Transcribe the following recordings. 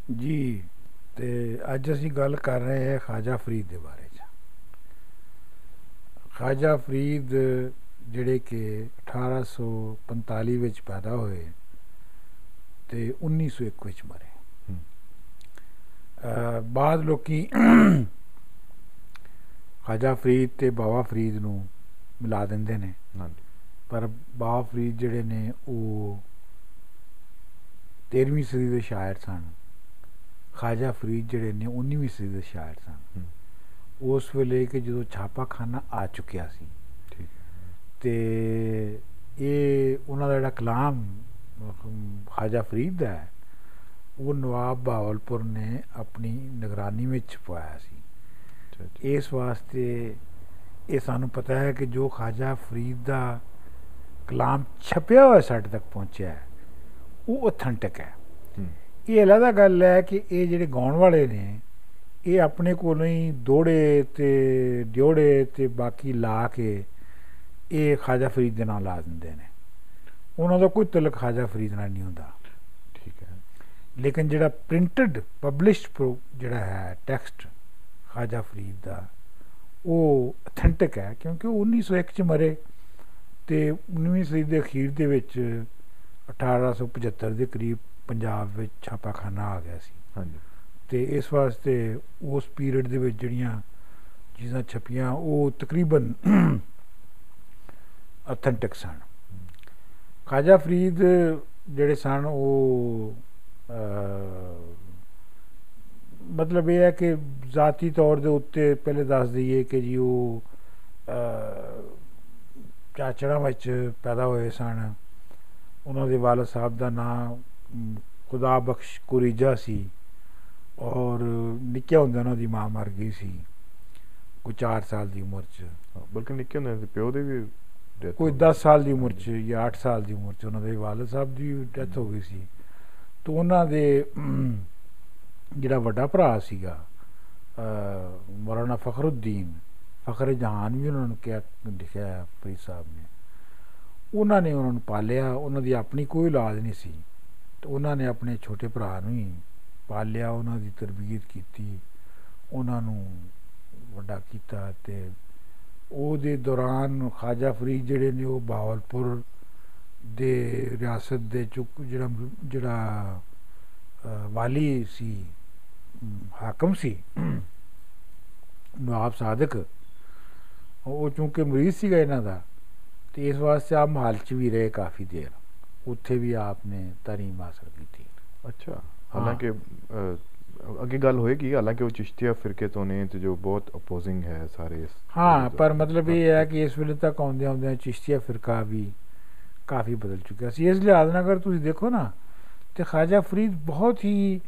जी। ਤੇ ਅੱਜ ਅਸੀਂ ਗੱਲ ਕਰ ਰਹੇ ਹਾਂ ਖਾਜਾ ਫਰੀਦ ਦੇ ਬਾਰੇ 'ਚ। ਖਾਜਾ ਫਰੀਦ ਜਿਹੜੇ ਕਿ 1845 ਵਿੱਚ ਪੈਦਾ ਹੋਏ ਤੇ 1901 ਵਿੱਚ ਮਰੇ। ਬਾਅਦ ਲੋਕੀ ਖਾਜਾ ਫਰੀਦ ਤੇ ਬਾਬਾ ਫਰੀਦ ਨੂੰ ਮਿਲਾ ਦਿੰਦੇ ਨੇ, ਪਰ ਬਾਬਾ ਫਰੀਦ ਜਿਹੜੇ ਨੇ ਉਹ 13ਵੀਂ ਸਦੀ ਦੇ ਸ਼ਾਇਰ ਸਨ। ਖਾਜਾ ਫਰੀਦ ਜਿਹੜੇ ਨੇ 19ਵੀਂ ਸਦੀ ਦੇ ਸ਼ਾਇਰ ਸਨ। ਉਸ ਵੇਲੇ ਕਿ ਜਦੋਂ ਛਾਪਾਖਾਨਾ ਆ ਚੁੱਕਿਆ ਸੀ ਤੇ ਇਹ ਉਹਨਾਂ ਦਾ ਜਿਹੜਾ ਕਲਾਮ ਖਾਜਾ ਫਰੀਦ ਦਾ ਹੈ ਉਹ ਨਵਾਬ ਬਹਾਵਲਪੁਰ ਨੇ ਆਪਣੀ ਨਿਗਰਾਨੀ ਵਿੱਚ ਛਪਵਾਇਆ ਸੀ। ਇਸ ਵਾਸਤੇ ਇਹ ਸਾਨੂੰ ਪਤਾ ਹੈ ਕਿ ਜੋ ਖਾਜਾ ਫਰੀਦ ਦਾ ਕਲਾਮ ਛਪਿਆ ਹੋਇਆ ਸਾਡੇ ਤੱਕ ਪਹੁੰਚਿਆ ਹੈ ਉਹ ਓਥੈਂਟਿਕ ਹੈ। ਇਹ ਅਲੱਗ ਗੱਲ ਹੈ ਕਿ ਇਹ ਜਿਹੜੇ ਗਾਉਣ ਵਾਲੇ ਨੇ ਇਹ ਆਪਣੇ ਕੋਲੋਂ ਹੀ ਦੋੜੇ ਤੇ ਡਿਓੜੇ ਤੇ ਬਾਕੀ ਲਾ ਕੇ ਇਹ ਖਾਜਾ ਫਰੀਦ ਦੇ ਨਾਂ ਲਾ ਦਿੰਦੇ ਨੇ। ਉਹਨਾਂ ਦਾ ਕੋਈ ਤਲਕ ਖਾਜਾ ਫਰੀਦ ਨਾਲ ਨਹੀਂ ਹੁੰਦਾ। ਠੀਕ ਹੈ, ਲੇਕਿਨ ਜਿਹੜਾ ਪ੍ਰਿੰਟਡ ਪਬਲਿਸ਼ਡ ਜਿਹੜਾ ਹੈ ਟੈਕਸਟ ਖਾਜਾ ਫਰੀਦ ਦਾ ਉਹ ਅਥੈਂਟਿਕ ਹੈ, ਕਿਉਂਕਿ ਉਹ 1901 'ਚ ਮਰੇ ਅਤੇ 19ਵੀਂ ਸਦੀ ਦੇ ਅਖੀਰ ਦੇ ਵਿੱਚ 1875 ਦੇ ਕਰੀਬ ਪੰਜਾਬ ਵਿੱਚ ਛਾਪਾਖਾਨਾ ਆ ਗਿਆ ਸੀ। ਹਾਂਜੀ, ਅਤੇ ਇਸ ਵਾਸਤੇ ਉਸ ਪੀਰੀਅਡ ਦੇ ਵਿੱਚ ਜਿਹੜੀਆਂ ਚੀਜ਼ਾਂ ਛਪੀਆਂ ਉਹ ਤਕਰੀਬਨ ਅਥੈਂਟਿਕ ਸਨ। ਖਾਜਾ ਫਰੀਦ ਜਿਹੜੇ ਸਨ ਉਹ ਮਤਲਬ ਇਹ ਹੈ ਕਿ ਜ਼ਾਤੀ ਤੌਰ ਦੇ ਉੱਤੇ ਪਹਿਲੇ ਦੱਸ ਦਈਏ ਕਿ ਜੀ ਉਹ ਚਾਚੜਾਂ ਵਿੱਚ ਪੈਦਾ ਹੋਏ ਸਨ। ਉਹਨਾਂ ਦੇ ਵਾਲਦ ਸਾਹਿਬ ਦਾ ਨਾਂ ਖੁਦਾ ਬਖਸ਼ ਕੁਰੀਜਾ ਸੀ ਔਰ ਨਿੱਕੇ ਹੁੰਦੇ ਉਹਨਾਂ ਦੀ ਮਾਂ ਮਰ ਗਈ ਸੀ ਕੋਈ 4 ਸਾਲ ਦੀ ਉਮਰ 'ਚ, ਬਲਕਿ ਨਿੱਕੇ ਹੁੰਦੇ ਪਿਓ ਦੇ ਵੀ ਕੋਈ 10 ਸਾਲ ਦੀ ਉਮਰ 'ਚ ਜਾਂ 8 ਸਾਲ ਦੀ ਉਮਰ 'ਚ ਉਹਨਾਂ ਦੇ ਵਾਲਦ ਸਾਹਿਬ ਦੀ ਡੈਥ ਹੋ ਗਈ ਸੀ। ਤਾਂ ਉਹਨਾਂ ਦੇ ਜਿਹੜਾ ਵੱਡਾ ਭਰਾ ਸੀਗਾ ਮੌਲਾਨਾ ਫਖਰੁੱਦੀਨ, ਫਖਰ ਜਹਾਨ ਵੀ ਉਹਨਾਂ ਨੂੰ ਕਿਹਾ ਲਿਖਿਆ ਫਰੀਦ ਸਾਹਿਬ ਨੇ, ਉਹਨਾਂ ਨੇ ਉਹਨਾਂ ਨੂੰ ਪਾਲਿਆ। ਉਹਨਾਂ ਦੀ ਆਪਣੀ ਕੋਈ ਔਲਾਦ ਨਹੀਂ ਸੀ ਅਤੇ ਉਹਨਾਂ ਨੇ ਆਪਣੇ ਛੋਟੇ ਭਰਾ ਨੂੰ ਹੀ ਪਾਲਿਆ, ਉਹਨਾਂ ਦੀ ਤਰਬੀਅਤ ਕੀਤੀ, ਉਹਨਾਂ ਨੂੰ ਵੱਡਾ ਕੀਤਾ। ਅਤੇ ਉਹਦੇ ਦੌਰਾਨ ਖਾਜਾ ਫਰੀਦ ਜਿਹੜੇ ਨੇ ਉਹ ਬਹਾਵਲਪੁਰ ਦੇ ਰਿਆਸਤ ਦੇ ਚੁੱਕ ਜਿਹੜਾ ਵਾਲੀ ਸੀ, ਹਾਕਮ ਸੀ ਨਵਾਬ ਸਾਦਕ, ਉਹ ਚੂੰਕਿ ਮਰੀਜ਼ ਸੀਗਾ ਇਹਨਾਂ ਦਾ ਅਤੇ ਇਸ ਵਾਸਤੇ ਆਪ ਮਹਾਲ 'ਚ ਵੀ ਰਹੇ ਕਾਫੀ ਦੇਰ, ਉੱਥੇ ਵੀ ਆਪ ਨੇ ਤਾਲੀਮ ਹਾਸਲ ਕੀਤੀ। ਅੱਛਾ, ਹਾਲਾਂਕਿ ਅੱਗੇ ਗੱਲ ਹੋਏਗੀ, ਹਾਲਾਂਕਿ ਉਹ ਚਿਸ਼ਤੀਆ ਫਿਰਕੇ ਤੋਂ ਨੇ ਅਤੇ ਜੋ ਬਹੁਤ ਅਪੋਜ਼ਿੰਗ ਹੈ ਸਾਰੇ। ਹਾਂ, ਪਰ ਮਤਲਬ ਇਹ ਹੈ ਕਿ ਇਸ ਵੇਲੇ ਤੱਕ ਆਉਂਦਿਆਂ ਆਉਂਦਿਆਂ ਚਿਸ਼ਤੀਆ ਫਿਰਕਾ ਵੀ ਕਾਫੀ ਬਦਲ ਚੁੱਕਿਆ ਸੀ। ਇਸ ਲਿਹਾਜ਼ ਨਾਲ ਅਗਰ ਤੁਸੀਂ ਦੇਖੋ ਨਾ ਤੇ ਖਾਜਾ ਫਰੀਦ ਬਹੁਤ ਹੀ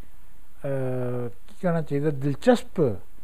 ਕੀ ਕਹਿਣਾ ਚਾਹੀਦਾ ਦਿਲਚਸਪ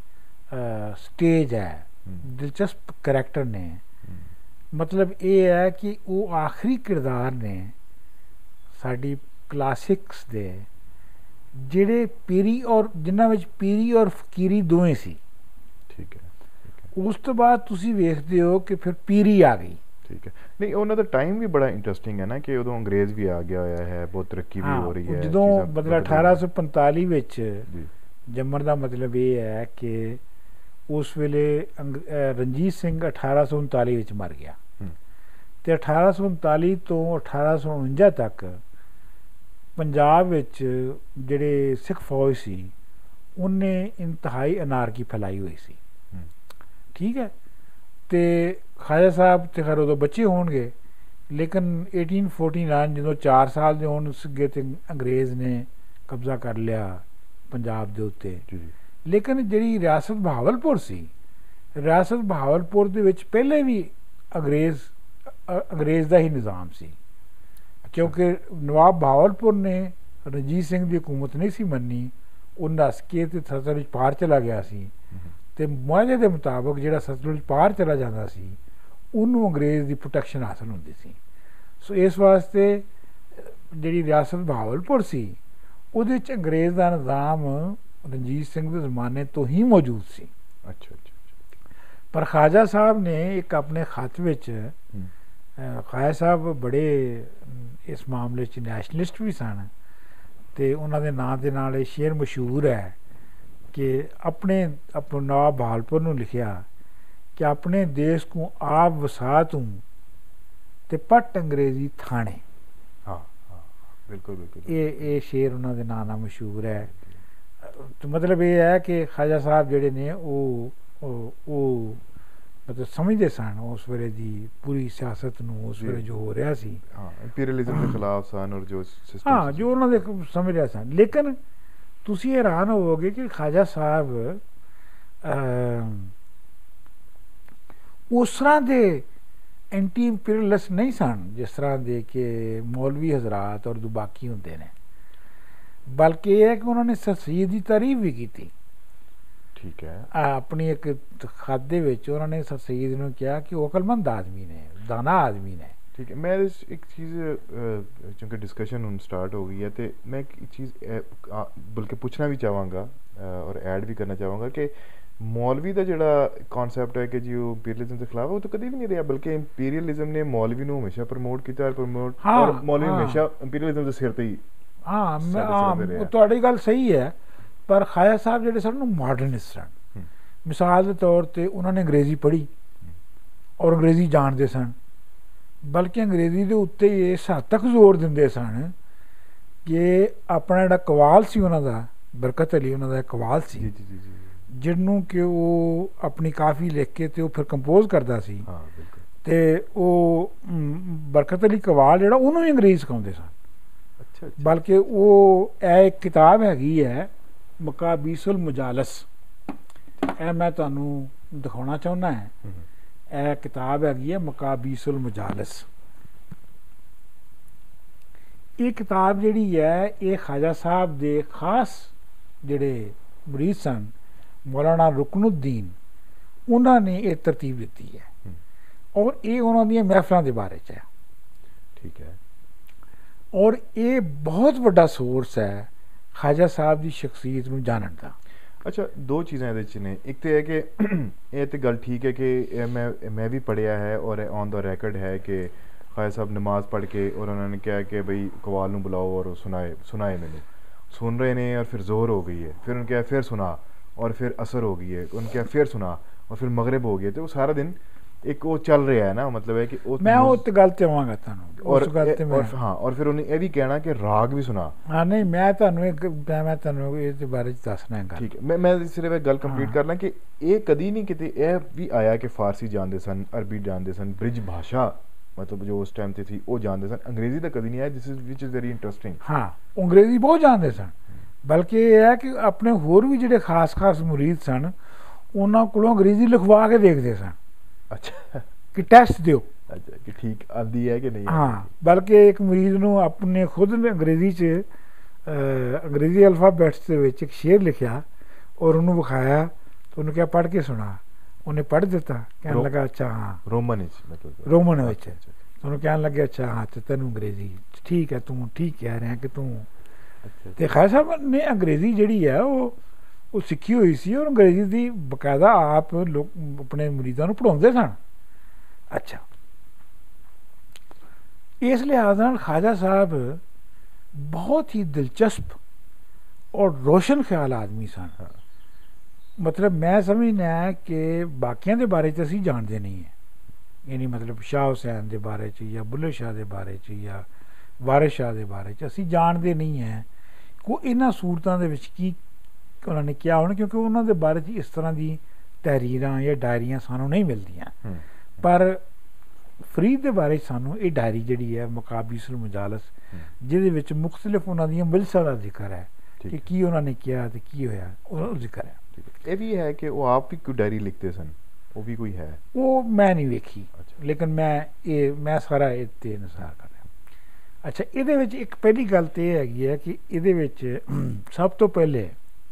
ਸਟੇਜ ਹੈ, ਦਿਲਚਸਪ ਕਰੈਕਟਰ ਨੇ। ਮਤਲਬ ਇਹ ਹੈ ਕਿ ਉਹ ਆਖਰੀ ਕਿਰਦਾਰ ਨੇ ਸਾਡੀ ਕਲਾਸਿਕਸ ਦੇ ਜਿਹੜੇ ਪੀਰੀ ਔਰ ਜਿਨ੍ਹਾਂ ਵਿੱਚ ਪੀਰੀ ਔਰ ਫਕੀਰੀ ਦੋਵੇਂ ਸੀ। ਠੀਕ ਹੈ, ਉਸ ਤੋਂ ਬਾਅਦ ਤੁਸੀਂ ਵੇਖਦੇ ਹੋ ਕਿ ਫਿਰ ਪੀਰੀ ਆ ਗਈ। ਠੀਕ ਹੈ, ਨਹੀਂ ਉਹਨਾਂ ਦਾ ਟਾਈਮ ਵੀ ਬੜਾ ਇੰਟਰਸਟਿੰਗ ਹੈ ਨਾ ਕਿ ਉਦੋਂ ਅੰਗਰੇਜ਼ ਵੀ ਆ ਗਿਆ ਹੋਇਆ ਹੈ, ਬਹੁਤ ਤਰੱਕੀ ਵੀ ਹੋ ਰਹੀ ਹੈ। ਜਦੋਂ ਮਤਲਬ 1845 ਵਿੱਚ ਜੰਮਣ ਦਾ ਮਤਲਬ ਇਹ ਹੈ ਕਿ ਉਸ ਵੇਲੇ ਰਣਜੀਤ ਸਿੰਘ 1839 ਵਿੱਚ ਮਰ ਗਿਆ ਅਤੇ 1839 ਤੋਂ 1849 ਤੱਕ ਪੰਜਾਬ ਵਿੱਚ ਜਿਹੜੇ ਸਿੱਖ ਫੌਜ ਸੀ ਉਹਨੇ ਇੰਤਹਾਈ ਅਨਾਰਕੀ ਫੈਲਾਈ ਹੋਈ ਸੀ। ਠੀਕ ਹੈ, ਅਤੇ ਖਾਜਾ ਸਾਹਿਬ ਤੇ ਖੈਰ ਉਦੋਂ ਬੱਚੇ ਹੋਣਗੇ, ਲੇਕਿਨ 1849 ਜਦੋਂ 4 ਸਾਲ ਦੇ ਹੋਣ ਸੀਗੇ ਅਤੇ ਅੰਗਰੇਜ਼ ਨੇ ਕਬਜ਼ਾ ਕਰ ਲਿਆ ਪੰਜਾਬ ਦੇ ਉੱਤੇ। ਲੇਕਿਨ ਜਿਹੜੀ ਰਿਆਸਤ ਬਹਾਵਲਪੁਰ ਸੀ, ਰਿਆਸਤ ਬਹਾਵਲਪੁਰ ਦੇ ਵਿੱਚ ਪਹਿਲੇ ਵੀ ਅੰਗਰੇਜ਼ ਦਾ ਹੀ ਨਿਜ਼ਾਮ ਸੀ, ਕਿਉਂਕਿ ਨਵਾਬ ਬਹਾਵਲਪੁਰ ਨੇ ਰਣਜੀਤ ਸਿੰਘ ਦੀ ਹਕੂਮਤ ਨਹੀਂ ਸੀ ਮੰਨੀ। ਉਹ ਨੱਸ ਕੇ ਅਤੇ ਸਤਲੁਜ ਪਾਰ ਚਲਾ ਗਿਆ ਸੀ ਅਤੇ ਮੁਆਹਦੇ ਦੇ ਮੁਤਾਬਕ ਜਿਹੜਾ ਸਤਲੁਜ ਪਾਰ ਚਲਾ ਜਾਂਦਾ ਸੀ ਉਹਨੂੰ ਅੰਗਰੇਜ਼ ਦੀ ਪ੍ਰੋਟੈਕਸ਼ਨ ਹਾਸਲ ਹੁੰਦੀ ਸੀ। ਸੋ ਇਸ ਵਾਸਤੇ ਜਿਹੜੀ ਰਿਆਸਤ ਬਹਾਵਲਪੁਰ ਸੀ ਉਹਦੇ ਵਿੱਚ ਅੰਗਰੇਜ਼ ਦਾ ਨਿਜ਼ਾਮ ਰਣਜੀਤ ਸਿੰਘ ਦੇ ਜ਼ਮਾਨੇ ਤੋਂ ਹੀ ਮੌਜੂਦ ਸੀ। ਅੱਛਾ ਅੱਛਾ, ਪਰ ਖਾਜਾ ਸਾਹਿਬ ਨੇ ਇੱਕ ਆਪਣੇ ਖਤ ਵਿੱਚ, ਖਾਜਾ ਸਾਹਿਬ ਬੜੇ ਇਸ ਮਾਮਲੇ 'ਚ ਨੈਸ਼ਨਲਿਸਟ ਵੀ ਸਨ, ਤੇ ਉਹਨਾਂ ਦੇ ਨਾਂ ਦੇ ਨਾਲ ਇਹ ਸ਼ੇਰ ਮਸ਼ਹੂਰ ਹੈ ਕਿ ਆਪਣੇ ਨਵਾਬ ਬਹਾਲपुਰ ਨੂੰ ਲਿਖਿਆ ਕਿ ਆਪਣੇ ਦੇश को आप वसा तूं ਤੇ ਪੱਟ ਅੰਗਰੇਜ਼ੀ ਥਾਣੇ। ਹਾਂ ਹਾਂ ਬਿਲਕੁਲ ਬਿਲਕੁਲ ਇਹ ਸ਼ੇਰ ਉਹਨਾਂ ਦੇ ਨਾਂ ਨਾਲ ਮਸ਼ਹੂਰ ਹੈ। ਮਤਲਬ ਇਹ ਹੈ ਕਿ ਖਾਜਾ ਸਾਹਿਬ ਜਿਹੜੇ ਨੇ ਉਹ ਮਤਲਬ ਸਮਝਦੇ ਸਨ ਉਸ ਵੇਲੇ ਦੀ ਪੂਰੀ ਸਿਆਸਤ ਨੂੰ, ਉਸ ਵੇਲੇ ਜੋ ਹੋ ਰਿਹਾ ਸੀ, ਹਾਂ ਇੰਪੀਰੀਅਲਿਜ਼ਮ ਦੇ ਖਿਲਾਫ ਸਨ ਔਰ ਜੋ ਸਿਸਟਮ, ਹਾਂ ਜੋ ਉਹਨਾਂ ਦੇ ਸਮਝ ਰਿਹਾ ਸਨ। ਲੇਕਿਨ ਤੁਸੀਂ ਹੈਰਾਨ ਹੋਵੋਗੇ ਕਿ ਖਾਜਾ ਸਾਹਿਬ ਉਸ ਤਰ੍ਹਾਂ ਦੇ ਐਂਟੀ ਇੰਪੀਰੀਅਲਿਸਟ ਨਹੀਂ ਸਨ ਜਿਸ ਤਰ੍ਹਾਂ ਦੇ ਕਿ ਮੌਲਵੀ ਹਜ਼ਰਾਤ ਔਰ ਦੁਬਾਕੀ ਹੁੰਦੇ ਨੇ, ਬਲਕਿ ਇਹ ਹੈ ਕਿ ਉਹਨਾਂ ਨੇ ਸਰ ਸਈਦ ਦੀ ਤਾਰੀਫ ਵੀ ਕੀਤੀ। ਠੀਕ ਹੈ, ਆਪਣੀ ਇੱਕ ਖਤ ਦੇ ਵਿੱਚ ਉਹਨਾਂ ਨੇ ਸਰ ਸਈਦ ਨੂੰ ਕਿਹਾ ਕਿ ਉਹ ਅਕਲਮੰਦ ਆਦਮੀ ਨੇ, ਦਾਨਾ ਆਦਮੀ ਨੇ। ਠੀਕ ਹੈ, ਮੈਂ ਇੱਕ ਚੀਜ਼ ਚूँकि डिस्कशन ਹੁਣ ਸਟਾਰਟ ਹੋ ਗਈ ਹੈ ਤੇ ਮੈਂ ਇੱਕ ਚੀਜ਼ ਬਲਕਿ ਪੁੱਛਣਾ ਵੀ ਚਾਹਾਂਗਾ ਔਰ ਐਡ ਵੀ ਕਰਨਾ ਚਾਹਾਂਗਾ ਕਿ ਮੌਲਵੀ ਦਾ ਜਿਹੜਾ ਕਨਸੈਪਟ ਹੈ ਕਿ ਜੀ ਉਹ ਇੰਪੀਰੀਅਲਿਜ਼ਮ ਦੇ ਖਿਲਾਫ, ਉਹ ਤਾਂ ਕਦੀ ਵੀ ਨਹੀਂ ਰਿਹਾ, ਬਲਕਿ ਇੰਪੀਰੀਅਲਿਜ਼ਮ ਨੇ ਮੌਲਵੀ ਨੂੰ ਹਮੇਸ਼ਾ ਪ੍ਰਮੋਟ ਕੀਤਾ ਔਰ ਮੌਲਵੀ ਹਮੇਸ਼ਾ ਇੰਪੀਰੀਅਲਿਜ਼ਮ ਦੇ ਸਿਰ ਤੇ ਹੀ। ਹਾਂ ਤੁਹਾਡੀ ਗੱਲ ਸਹੀ ਹੈ, ਪਰ ਖਾਜਾ ਸਾਹਿਬ ਜਿਹੜੇ ਸਨ ਉਹ ਮਾਡਰਨਿਸਟ ਸਨ। ਮਿਸਾਲ ਦੇ ਤੌਰ 'ਤੇ ਉਹਨਾਂ ਨੇ ਅੰਗਰੇਜ਼ੀ ਪੜ੍ਹੀ ਔਰ ਅੰਗਰੇਜ਼ੀ ਜਾਣਦੇ ਸਨ, ਬਲਕਿ ਅੰਗਰੇਜ਼ੀ ਦੇ ਉੱਤੇ ਇਸ ਹੱਦ ਤੱਕ ਜ਼ੋਰ ਦਿੰਦੇ ਸਨ ਕਿ ਆਪਣਾ ਜਿਹੜਾ ਕਵਾਲ ਸੀ ਉਹਨਾਂ ਦਾ, ਬਰਕਤ ਅਲੀ ਉਹਨਾਂ ਦਾ ਕਵਾਲ ਸੀ, ਜਿਹਨੂੰ ਕਿ ਉਹ ਆਪਣੀ ਕਾਫੀ ਲਿਖ ਕੇ ਤੇ ਉਹ ਫਿਰ ਕੰਪੋਜ਼ ਕਰਦਾ ਸੀ, ਤੇ ਉਹ ਬਰਕਤ ਅਲੀ ਕਵਾਲ ਜਿਹੜਾ ਉਹਨੂੰ ਵੀ ਅੰਗਰੇਜ਼ੀ ਸਿਖਾਉਂਦੇ ਸਨ। ਬਲਕਿ ਉਹ ਇਹ ਇੱਕ ਕਿਤਾਬ ਹੈਗੀ ਹੈ ਮਕਾਬੀਸੁਲ ਮੁਜਾਲਸ, ਇਹ ਮੈਂ ਤੁਹਾਨੂੰ ਦਿਖਾਉਣਾ ਚਾਹੁੰਦਾ ਹੈ। ਇਹ ਕਿਤਾਬ ਹੈਗੀ ਹੈ ਮਕਾਬੀਸੁਲ ਮੁਜਾਲਸ। ਇਹ ਕਿਤਾਬ ਜਿਹੜੀ ਹੈ ਇਹ ਖਾਜਾ ਸਾਹਿਬ ਦੇ ਖਾਸ ਜਿਹੜੇ ਮੁਰੀਦ ਸਨ ਮੌਲਾਨਾ ਰੁਕਨੁद्दीन, ਉਹਨਾਂ ਨੇ ਇਹ ਤਰਤੀਬ ਦਿੱਤੀ ਹੈ ਔਰ ਇਹ ਉਹਨਾਂ ਦੀਆਂ ਮਹਿਫਲਾਂ ਦੇ ਬਾਰੇ 'ਚ ਹੈ। ਠੀਕ ਹੈ, ਔਰ ਇਹ ਬਹੁਤ ਵੱਡਾ ਸੋਰਸ ਹੈ ਖਾਜਾ ਸਾਹਿਬ ਦੀ ਸ਼ਖਸੀਅਤ ਨੂੰ ਜਾਣਨ ਦਾ। ਅੱਛਾ, ਦੋ ਚੀਜ਼ਾਂ ਇਹਦੇ 'ਚ ਨੇ। ਇੱਕ ਤਾਂ ਹੈ ਕਿ ਇਹ ਤਾਂ ਗੱਲ ਠੀਕ ਹੈ ਕਿ ਮੈਂ ਵੀ ਪੜ੍ਹਿਆ ਹੈ ਔਰ ਔਨ ਦਾ ਰੈਕਡ ਹੈ ਕਿ ਖਾਜਾ ਸਾਹਿਬ ਨਮਾਜ਼ ਪੜ੍ਹ ਕੇ ਔਰ ਉਹਨਾਂ ਨੇ ਕਿਹਾ ਕਿ ਬਈ ਕਵਾਲ ਨੂੰ ਬੁਲਾਓ ਔਰ ਸੁਣਾਏ ਮੈਨੂੰ, ਸੁਣ ਰਹੇ ਨੇ ਔਰ ਫਿਰ ਜ਼ੋਰ ਹੋ ਗਈ ਹੈ, ਫਿਰ ਉਹਨੇ ਕਿਹਾ ਫਿਰ ਸੁਣਾ ਔਰ ਫਿਰ ਅਸਰ ਹੋ ਗਈ है, उन्होंने क्या फिर सुना और फिर मगरिब हो गया। तो वो सारा दिन एक वो चल रहा है ना, मतलब है कि मैं उस गल ते आवांगा तानू उस गल ते मैं हाँ, और फिर उन्हें ये भी कहना कि राग भी सुना। हाँ नहीं, मैं तानू इस बारे च दसना है। ठीक है, मैं सिर्फ एक गल कंप्लीट कर ला कि ये कदी नहीं किते यह भी आया कि फारसी जानते सन, अरबी जानते सन, ब्रिज भाषा मतलब जो उस टाइम ते थी वो जानते सन, अंग्रेजी तो कदी नहीं आया, जिस विच इज वेरी इंटरेस्टिंग। हाँ, अंग्रेजी बहुत जानते सन, बल्कि ये है कि अपने होर भी ਜਿਹੜੇ ਖਾਸ ਮੁਰੀਦ ਸਨ ਉਹਨਾਂ ਕੋਲੋਂ ਅੰਗਰੇਜ਼ੀ ਲਿਖਵਾ ਕੇ ਦੇਖਦੇ ਸਨ। ਅੱਛਾ, ਕਿ ਟੈਸਟ ਦਿਓ, ਅੱਛਾ ਕਿ ਠੀਕ ਆਂਦੀ ਹੈ ਕਿ ਨਹੀਂ। ਹਾਂ, ਬਲਕਿ ਇੱਕ ਮੁਰੀਦ ਨੂੰ ਆਪਣੇ ਖੁਦ ਨੇ ਅੰਗਰੇਜ਼ੀ 'ਚ ਅੰਗਰੇਜ਼ੀ ਅਲਫਾਬੈਟਸ ਦੇ ਵਿੱਚ ਇੱਕ ਸ਼ੇਰ ਲਿਖਿਆ ਔਰ ਉਹਨੂੰ ਵਿਖਾਇਆ ਤਾਂ ਉਹਨੂੰ ਕਿਹਾ ਪੜ੍ਹ ਕੇ ਸੁਣਾ। ਉਹਨੇ ਪੜ੍ਹ ਦਿੱਤਾ, ਕਹਿਣ ਲੱਗਾ ਅੱਛਾ ਹਾਂ ਰੋਮਨ ਵਿੱਚ। ਉਹਨੂੰ ਕਹਿਣ ਲੱਗਿਆ ਅੱਛਾ ਹਾਂ ਤੇ ਤੈਨੂੰ ਅੰਗਰੇਜ਼ੀ ਠੀਕ ਹੈ, ਤੂੰ ਠੀਕ ਕਹਿ ਰਿਹਾ ਕਿ ਤੂੰ। ਤੇ ਖਾਜਾ ਸਾਹਿਬ ਨੇ ਅੰਗਰੇਜ਼ੀ ਜਿਹੜੀ ਹੈ ਉਹ ਸਿੱਖੀ ਹੋਈ ਸੀ ਔਰ ਅੰਗਰੇਜ਼ੀ ਦੀ ਬਕਾਇਦਾ ਆਪ ਲੋਕ ਆਪਣੇ ਮੁਰੀਦਾਂ ਨੂੰ ਪੜ੍ਹਾਉਂਦੇ ਸਨ। ਅੱਛਾ, ਇਸ ਲਿਹਾਜ਼ ਨਾਲ ਖਾਜਾ ਸਾਹਿਬ ਬਹੁਤ ਹੀ ਦਿਲਚਸਪ ਔਰ ਰੋਸ਼ਨ ਖਿਆਲ ਆਦਮੀ ਸਨ। ਮਤਲਬ ਮੈਂ ਸਮਝਦਾ ਕਿ ਬਾਕੀਆਂ ਦੇ ਬਾਰੇ 'ਚ ਅਸੀਂ ਜਾਣਦੇ ਨਹੀਂ ਹੈ, ਯਾਨੀ ਮਤਲਬ ਸ਼ਾਹ ਹੁਸੈਨ ਦੇ ਬਾਰੇ 'ਚ ਜਾਂ ਬੁੱਲੇ ਸ਼ਾਹ ਦੇ ਬਾਰੇ 'ਚ ਜਾਂ ਵਾਰਿਸ ਸ਼ਾਹ ਦੇ ਬਾਰੇ 'ਚ ਅਸੀਂ ਜਾਣਦੇ ਨਹੀਂ ਹੈ ਕਿ ਇਹਨਾਂ ਸੂਰਤਾਂ ਦੇ ਵਿੱਚ ਕੀ ਉਹਨਾਂ ਨੇ ਕਿਹਾ ਹੋਣਾ, ਕਿਉਂਕਿ ਉਹਨਾਂ ਦੇ ਬਾਰੇ 'ਚ ਇਸ ਤਰ੍ਹਾਂ ਦੀ ਤਹਿਰੀਰਾਂ ਜਾਂ ਡਾਇਰੀਆਂ ਸਾਨੂੰ ਨਹੀਂ ਮਿਲਦੀਆਂ। ਪਰ ਫਰੀਦ ਦੇ ਬਾਰੇ ਸਾਨੂੰ ਇਹ ਡਾਇਰੀ ਜਿਹੜੀ ਹੈ ਮਕਾਬੀਸੁਲ ਮੁਜਾਲਸ, ਜਿਹਦੇ ਵਿੱਚ ਮੁਖਤਲਿਫ ਉਹਨਾਂ ਦੀਆਂ ਮਜਲਿਸਾਂ ਦਾ ਜ਼ਿਕਰ ਹੈ ਕਿ ਕੀ ਉਹਨਾਂ ਨੇ ਕਿਹਾ ਤੇ ਕੀ ਹੋਇਆ, ਉਹ ਜ਼ਿਕਰ ਹੈ। ਇਹ ਵੀ ਹੈ ਕਿ ਉਹ ਆਪ ਵੀ ਕੋਈ ਡਾਇਰੀ ਲਿਖਦੇ ਸਨ, ਉਹ ਵੀ ਕੋਈ ਹੈ? ਉਹ ਮੈਂ ਨਹੀਂ ਵੇਖੀ, ਲੇਕਿਨ ਮੈਂ ਸਾਰਾ ਇਹ 'ਤੇ ਇਨਸਾਰ ਕਰ ਰਿਹਾ। ਅੱਛਾ, ਇਹਦੇ ਵਿੱਚ ਇੱਕ ਪਹਿਲੀ ਗੱਲ ਤਾਂ ਇਹ ਹੈਗੀ ਹੈ ਕਿ ਇਹਦੇ ਵਿੱਚ ਸਭ ਤੋਂ ਪਹਿਲੇ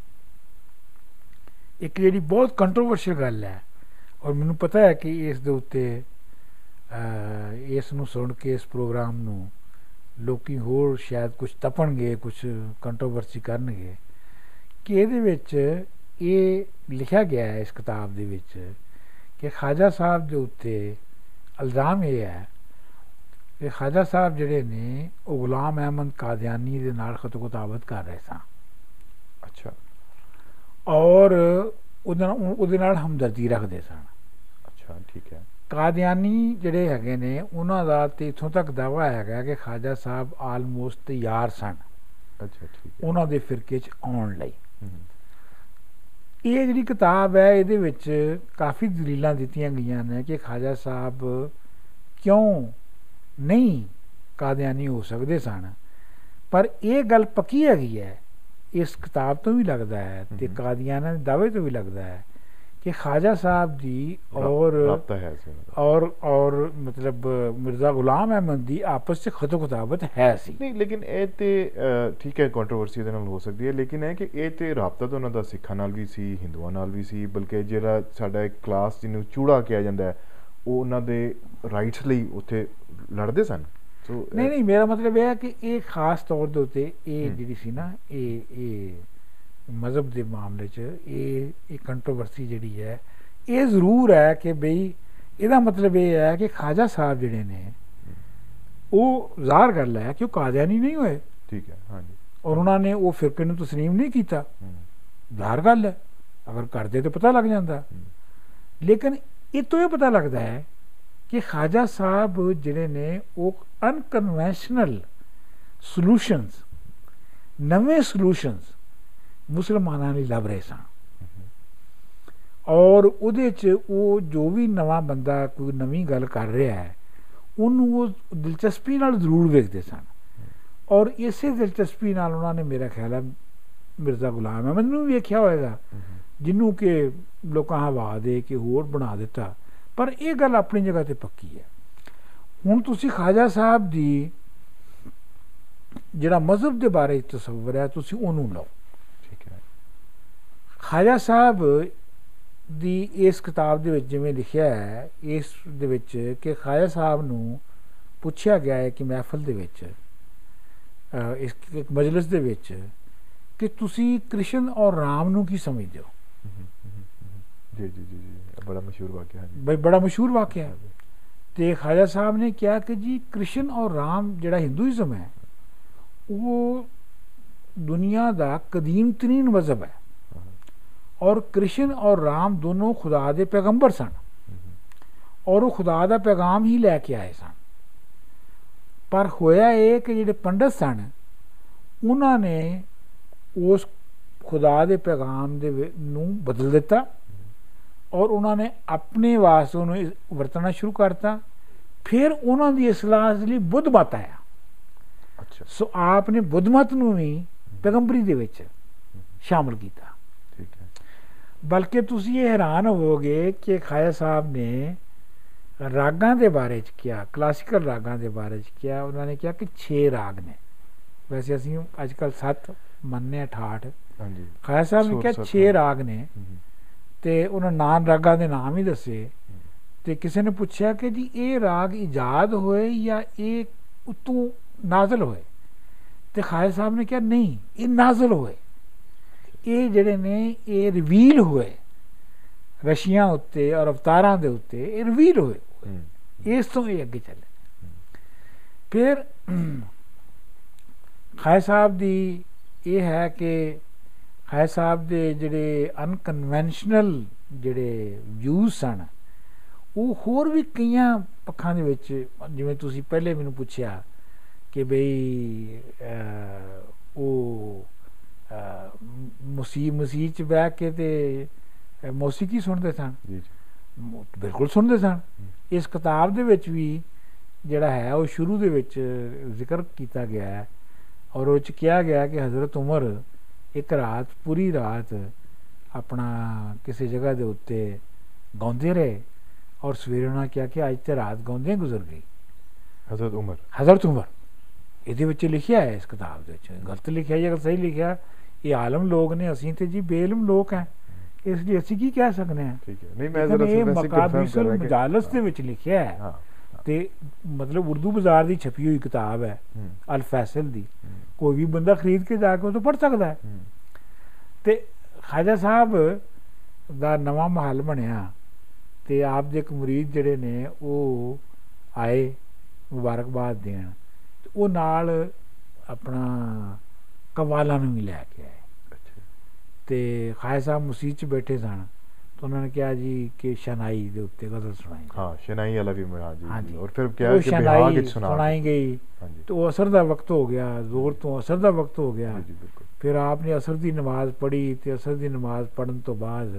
ਇੱਕ ਜਿਹੜੀ ਬਹੁਤ ਕੰਟਰੋਵਰਸ਼ੀਅਲ ਗੱਲ ਹੈ ਔਰ ਮੈਨੂੰ ਪਤਾ ਹੈ ਕਿ ਇਸ ਦੇ ਉੱਤੇ ਇਸ ਨੂੰ ਸੁਣ ਕੇ ਇਸ ਪ੍ਰੋਗਰਾਮ ਨੂੰ ਲੋਕੀ ਹੋਰ ਸ਼ਾਇਦ ਕੁਛ ਤਪਣਗੇ, ਕੁਛ ਕੰਟਰੋਵਰਸੀ ਕਰਨਗੇ, ਕਿ ਇਹਦੇ ਵਿੱਚ ਇਹ ਲਿਖਿਆ ਗਿਆ ਹੈ ਇਸ ਕਿਤਾਬ ਦੇ ਵਿੱਚ ਕਿ ਖਾਜਾ ਸਾਹਿਬ ਦੇ ਉੱਤੇ ਇਲਜ਼ਾਮ ਇਹ ਹੈ ਇਹ ਖਾਜਾ ਸਾਹਿਬ ਜਿਹੜੇ ਨੇ ਉਹ ਗੁਲਾਮ ਅਹਿਮਦ ਕਾਦੀਆਨੀ ਦੇ ਨਾਲ ਖਤੋਖਤਾਬਤ ਕਰ ਰਹੇ ਸਨ। ਅੱਛਾ। ਔਰ ਉਹਦੇ ਨਾਲ ਹਮਦਰਦੀ ਰੱਖਦੇ ਸਨ। ਅੱਛਾ, ਠੀਕ ਹੈ। ਕਾਦੀਆਨੀ ਜਿਹੜੇ ਹੈਗੇ ਨੇ ਉਹਨਾਂ ਦਾ ਤੇ ਇੱਥੋਂ ਤੱਕ ਦਾਅਵਾ ਹੈਗਾ ਕਿ ਖਾਜਾ ਸਾਹਿਬ ਆਲਮੋਸਟ ਤਿਆਰ ਸਨ ਅੱਛਾ, ਠੀਕ ਹੈ, ਉਹਨਾਂ ਦੇ ਫਿਰਕੇ 'ਚ ਆਉਣ ਲਈ। ਹੂੰ, ਇਹ ਜਿਹੜੀ ਕਿਤਾਬ ਹੈ ਇਹਦੇ ਵਿੱਚ ਕਾਫੀ ਦਲੀਲਾਂ ਦਿੱਤੀਆਂ ਗਈਆਂ ਨੇ ਕਿ ਖਾਜਾ ਸਾਹਿਬ ਕਿਉਂ ਨਹੀਂ ਕਾਦੀਆਨੀ ਹੋ ਸਕਦੇ ਸਨ, ਪਰ ਇਹ ਗੱਲ ਪੱਕੀ ਹੈਗੀ ਹੈ, ਇਸ ਕਿਤਾਬ ਤੋਂ ਵੀ ਲੱਗਦਾ ਹੈ ਤੇ ਕਾਦੀਆਨਾ ਦੇ ਦਾਅਵੇ ਤੋਂ ਵੀ ਲੱਗਦਾ ਹੈ ਕਿ ਖਾਜਾ ਸਾਹਿਬ ਦੀ ਔਰ ਮਤਲਬ ਮਿਰਜ਼ਾ ਗੁਲਾਮ ਅਹਿਮਦ ਦੀ ਆਪਸ 'ਚ ਖਤੋਖਤਾਬਤ ਹੈ ਸੀ। ਨਹੀਂ, ਲੇਕਿਨ ਇਹ ਤੇ ਠੀਕ ਹੈ, ਕੰਟਰੋਵਰਸੀ ਇਹਦੇ ਨਾਲ ਹੋ ਸਕਦੀ ਹੈ, ਲੇਕਿਨ ਇਹ ਕਿ ਇਹ ਤੇ ਰਾਬਤਾ ਤਾਂ ਉਹਨਾਂ ਦਾ ਸਿੱਖਾਂ ਨਾਲ ਵੀ ਸੀ, ਹਿੰਦੂਆਂ ਨਾਲ ਵੀ ਸੀ, ਬਲਕਿ ਜਿਹੜਾ ਸਾਡਾ ਇੱਕ ਕਲਾਸ ਜਿਹਨੂੰ ਚੂੜਾ ਕਿਹਾ ਜਾਂਦਾ ਹੈ ਉਹ ਉਹਨਾਂ ਦੇ ਰਾਈਟਸ ਲਈ ਉੱਥੇ ਲੜਦੇ ਸਨ। ਸੋ ਨਹੀਂ, ਮੇਰਾ ਮਤਲਬ ਇਹ ਹੈ ਕਿ ਇਹ ਖਾਸ ਤੌਰ ਦੇ ਉੱਤੇ ਇਹ ਜਿਹੜੀ ਸੀ ਨਾ ਇਹ ਮਜ਼ਹਬ ਦੇ ਮਾਮਲੇ 'ਚ ਇਹ ਕੰਟਰੋਵਰਸੀ ਜਿਹੜੀ ਹੈ ਇਹ ਜ਼ਰੂਰ ਹੈ ਕਿ ਬਈ ਇਹਦਾ ਮਤਲਬ ਇਹ ਹੈ ਕਿ ਖਾਜਾ ਸਾਹਿਬ ਜਿਹੜੇ ਨੇ ਉਹ ਜ਼ਾਹਰ ਗੱਲ ਹੈ ਕਿ ਉਹ ਕਾਦੀਆਨੀ ਨਹੀਂ ਹੋਏ। ਠੀਕ ਹੈ, ਹਾਂਜੀ। ਔਰ ਉਹਨਾਂ ਨੇ ਉਹ ਫਿਰਕੇ ਨੂੰ ਤਸਲੀਮ ਨਹੀਂ ਕੀਤਾ, ਜ਼ਾਹਰ ਗੱਲ ਹੈ, ਅਗਰ ਕਰਦੇ ਤਾਂ ਪਤਾ ਲੱਗ ਜਾਂਦਾ। ਲੇਕਿਨ ਇਹ ਤੋਂ ਇਹ ਪਤਾ ਲੱਗਦਾ ਹੈ ਕਿ ਖਾਜਾ ਸਾਹਿਬ ਜਿਹੜੇ ਨੇ ਉਹ ਅਨਕਨਵੈਨਸ਼ਨਲ ਸੋਲੂਸ਼ਨਸ, ਨਵੇਂ ਸੋਲੂਸ਼ਨਸ ਮੁਸਲਮਾਨਾਂ ਲਈ ਲੱਭ ਰਹੇ ਸਨ। ਔਰ ਉਹਦੇ 'ਚ ਉਹ ਜੋ ਵੀ ਨਵਾਂ ਬੰਦਾ ਕੋਈ ਨਵੀਂ ਗੱਲ ਕਰ ਰਿਹਾ ਹੈ ਉਹਨੂੰ ਉਹ ਦਿਲਚਸਪੀ ਨਾਲ ਜ਼ਰੂਰ ਵੇਖਦੇ ਸਨ। ਔਰ ਇਸੇ ਦਿਲਚਸਪੀ ਨਾਲ ਉਹਨਾਂ ਨੇ ਮੇਰਾ ਖਿਆਲ ਹੈ ਮਿਰਜ਼ਾ ਗੁਲਾਮ ਅਹਿਮਦ ਨੂੰ ਵੀ ਵੇਖਿਆ ਹੋਏਗਾ, ਜਿਹਨੂੰ ਕਿ ਲੋਕਾਂ ਹਵਾ ਦੇ ਕੇ ਹੋਰ ਬਣਾ ਦਿੱਤਾ। ਪਰ ਇਹ ਗੱਲ ਆਪਣੀ ਜਗ੍ਹਾ 'ਤੇ ਪੱਕੀ ਹੈ। ਹੁਣ ਤੁਸੀਂ ਖਾਜਾ ਸਾਹਿਬ ਦੀ ਜਿਹੜਾ ਮਜ਼ਹਬ ਦੇ ਬਾਰੇ ਤਸੱਵੁਰ ਹੈ ਤੁਸੀਂ ਉਹਨੂੰ ਲਓ। ਠੀਕ ਹੈ। ਖਾਜਾ ਸਾਹਿਬ ਦੀ ਇਸ ਕਿਤਾਬ ਦੇ ਵਿੱਚ ਜਿਵੇਂ ਲਿਖਿਆ ਹੈ, ਇਸ ਦੇ ਵਿੱਚ ਕਿ ਖਾਜਾ ਸਾਹਿਬ ਨੂੰ ਪੁੱਛਿਆ ਗਿਆ ਹੈ ਕਿ ਮਹਿਫਲ ਦੇ ਵਿੱਚ ਇਸ ਇੱਕ ਮਜਲਿਸ ਦੇ ਵਿੱਚ ਕਿ ਤੁਸੀਂ ਕ੍ਰਿਸ਼ਨ ਔਰ ਰਾਮ ਨੂੰ ਕੀ ਸਮਝਦੇ ਹੋ। ਜੀ ਜੀ ਜੀ ਜੀ, ਬੜਾ ਮਸ਼ਹੂਰ ਵਾਕਿਆ ਹੈ ਬਈ, ਬੜਾ ਮਸ਼ਹੂਰ ਵਾਕਿਆ ਹੈ। ਤੇ ਖਾਜਾ ਸਾਹਿਬ ਨੇ ਕਿਹਾ ਕਿ ਜੀ ਕ੍ਰਿਸ਼ਨ ਔਰ ਰਾਮ ਜਿਹੜਾ ਹਿੰਦੂਇਜ਼ਮ ਹੈ ਉਹ ਦੁਨੀਆ ਦਾ ਕਦੀਮ ਤਰੀਨ ਮਜ਼ਹਬ ਹੈ ਔਰ ਕ੍ਰਿਸ਼ਨ ਔਰ ਰਾਮ ਦੋਨੋਂ ਖੁਦਾ ਦੇ ਪੈਗੰਬਰ ਸਨ ਔਰ ਉਹ ਖੁਦਾ ਦਾ ਪੈਗਾਮ ਹੀ ਲੈ ਕੇ ਆਏ ਸਨ। ਪਰ ਹੋਇਆ ਇਹ ਕਿ ਜਿਹੜੇ ਪੰਡਤ ਸਨ ਉਹਨਾਂ ਨੇ ਉਸ ਖੁਦਾ ਦੇ ਪੈਗਾਮ ਦੇ ਨੂੰ ਬਦਲ ਦਿੱਤਾ ਔਰ ਉਹਨਾਂ ਨੇ ਆਪਣੇ ਵਾਸਤੇ ਉਹਨੂੰ ਵਰਤਣਾ ਸ਼ੁਰੂ ਕਰਤਾ। ਫਿਰ ਉਹਨਾਂ ਦੀ ਇਸਲਾਹ ਲਈ ਬੁੱਧ ਮਤ ਆਇਆ। ਅੱਛਾ। ਸੋ ਆਪ ਨੇ ਬੁੱਧ ਮਤ ਨੂੰ ਵੀ ਪੈਗੰਬਰੀ ਦੇ ਵਿੱਚ ਸ਼ਾਮਲ ਕੀਤਾ। ਠੀਕ ਹੈ। ਬਲਕਿ ਤੁਸੀਂ ਇਹ ਹੈਰਾਨ ਹੋਵੋਗੇ ਕਿ ਖਾਜਾ ਸਾਹਿਬ ਨੇ ਰਾਗਾਂ ਦੇ ਬਾਰੇ 'ਚ ਕਿਹਾ, ਕਲਾਸੀਕਲ ਰਾਗਾਂ ਦੇ ਬਾਰੇ 'ਚ ਕਿਹਾ। ਉਹਨਾਂ ਨੇ ਕਿਹਾ ਕਿ 6 ਰਾਗ ਨੇ, ਵੈਸੇ ਅਸੀਂ ਅੱਜ ਕੱਲ੍ਹ 7 ਮੰਨਦੇ ਹਾਂ, 68। ਹਾਂਜੀ। ਖਾਜਾ ਸਾਹਿਬ ਨੇ ਕਿਹਾ 6 ਰਾਗ ਨੇ ਤੇ ਉਹਨਾਂ ਨਾਨ ਰਾਗਾਂ ਦੇ ਨਾਮ ਹੀ ਦੱਸੇ। ਤੇ ਕਿਸੇ ਨੇ ਪੁੱਛਿਆ ਕਿ ਜੀ ਇਹ ਰਾਗ ਇਜਾਦ ਹੋਏ ਜਾਂ ਇਹ ਉਤੋਂ ਨਾਜ਼ਲ ਹੋਏ, ਤੇ ਖਾਜਾ ਸਾਹਿਬ ਨੇ ਕਿਹਾ ਨਹੀਂ, ਇਹ ਨਾਜ਼ਲ ਹੋਏ। ਇਹ ਜਿਹੜੇ ਨੇ ਇਹ ਰਿਵੀਲ ਹੋਏ ਰਸ਼ੀਆਂ ਉੱਤੇ ਔਰ ਅਵਤਾਰਾਂ ਦੇ ਉੱਤੇ, ਇਹ ਰਿਵੀਲ ਹੋਏ। ਇਸ ਤੋਂ ਇਹ ਅੱਗੇ ਚੱਲੇ। ਫਿਰ ਖਾਜਾ ਸਾਹਿਬ ਦੀ ਇਹ ਹੈ ਕਿ ਖਾਜਾ ਸਾਹਿਬ ਦੇ ਜਿਹੜੇ ਅਨਕਨਵੈਨਸ਼ਨਲ ਜਿਹੜੇ ਵਿਊਜ਼ ਸਨ ਉਹ ਹੋਰ ਵੀ ਕਈਆਂ ਪੱਖਾਂ ਦੇ ਵਿੱਚ, ਜਿਵੇਂ ਤੁਸੀਂ ਪਹਿਲੇ ਮੈਨੂੰ ਪੁੱਛਿਆ ਕਿ ਬਈ ਉਹ ਮਸੀਹ 'ਚ ਬਹਿ ਕੇ ਤੇ ਮੌਸੀਕੀ ਸੁਣਦੇ ਸਨ। ਬਿਲਕੁਲ ਸੁਣਦੇ ਸਨ। ਇਸ ਕਿਤਾਬ ਦੇ ਵਿੱਚ ਵੀ ਜਿਹੜਾ ਹੈ ਉਹ ਸ਼ੁਰੂ ਦੇ ਵਿੱਚ ਜ਼ਿਕਰ ਕੀਤਾ ਗਿਆ ਹੈ ਔਰ ਉਹ 'ਚ ਕਿਹਾ ਗਿਆ ਕਿ ਹਜ਼ਰਤ ਉਮਰ ਇੱਕ ਰਾਤ, ਪੂਰੀ ਰਾਤ ਆਪਣਾ ਕਿਸੇ ਜਗ੍ਹਾ ਦੇ ਉੱਤੇ ਗਾਉਂਦੇ ਰਹੇ ਔਰ ਸਵੇਰੇ ਉਹਨਾਂ ਕਿਹਾ ਕਿ ਅੱਜ ਤੇ ਰਾਤ ਗਾਉਂਦੇ ਗੁਜ਼ਰ ਗਈ। ਹਜ਼ਰਤ ਉਮਰ ਇਹਦੇ ਵਿੱਚ ਲਿਖਿਆ ਹੈ ਇਸ ਕਿਤਾਬ ਦੇ ਵਿੱਚ। ਗਲਤ ਲਿਖਿਆ ਜਾਂ ਸਹੀ ਲਿਖਿਆ, ਇਹ ਆਲਮ ਲੋਕ ਨੇ, ਅਸੀਂ ਤੇ ਜੀ ਬੇਇਲਮ ਲੋਕ ਹੈ, ਇਸ ਲਈ ਅਸੀਂ ਕੀ ਕਹਿ ਸਕਦੇ ਹਾਂ। ਇਹ ਮਕਾਬੀਸੁਲ ਮਜਾਲਸ ਦੇ ਵਿੱਚ ਲਿਖਿਆ ਹੈ ਤੇ ਮਤਲਬ ਉਰਦੂ ਬਾਜ਼ਾਰ ਦੀ ਛਪੀ ਹੋਈ ਕਿਤਾਬ ਹੈ ਅਲ ਫੈਸਲ ਦੀ। ਕੋਈ ਵੀ ਬੰਦਾ ਖਰੀਦ ਕੇ ਜਾ ਕੇ ਉਹ ਤੋਂ ਪੜ੍ਹ ਸਕਦਾ ਹੈ। ਤੇ ਖਾਜਾ ਸਾਹਿਬ ਦਾ ਨਵਾਂ ਮਹੱਲ ਬਣਿਆ ਤੇ ਆਪ ਦੇ ਇੱਕ ਮੁਰੀਦ ਜਿਹੜੇ ਨੇ ਉਹ ਆਏ ਮੁਬਾਰਕਬਾਦ ਦੇਣ, ਤੇ ਉਹ ਨਾਲ ਆਪਣਾ ਕਵਾਲਾਂ ਨੂੰ ਵੀ ਲੈ ਕੇ ਆਏ। ਤੇ ਖਾਇਆ ਸਾਹਿਬ ਮਸੀਤ 'ਚ ਬੈਠੇ ਸਨ, ਤਾਂ ਉਹਨਾਂ ਨੇ ਕਿਹਾ ਜੀ ਕਿ ਸ਼ਨਾਈ ਦੇ ਉੱਤੇ ਗਜ਼ਲ ਸੁਣਾਈ। हाँ शनाई वाला भी हाँ जी, हाँ जी। और फिर क्या वो कि शनाई बिहाग विच सुनाई गई, हाँ जी तो असर ਦਾ ਵਕਤ ਹੋ ਗਿਆ, ਜ਼ੋਰ ਤੋਂ ਅਸਰ ਦਾ ਵਕਤ ਹੋ ਗਿਆ। जी बिल्कुल। ਫਿਰ ਆਪ ਨੇ ਅਸਰ ਦੀ ਨਮਾਜ਼ ਪੜ੍ਹੀ, ਤੇ ਅਸਰ ਦੀ ਨਮਾਜ਼ ਪੜ੍ਹਨ ਤੋਂ ਬਾਅਦ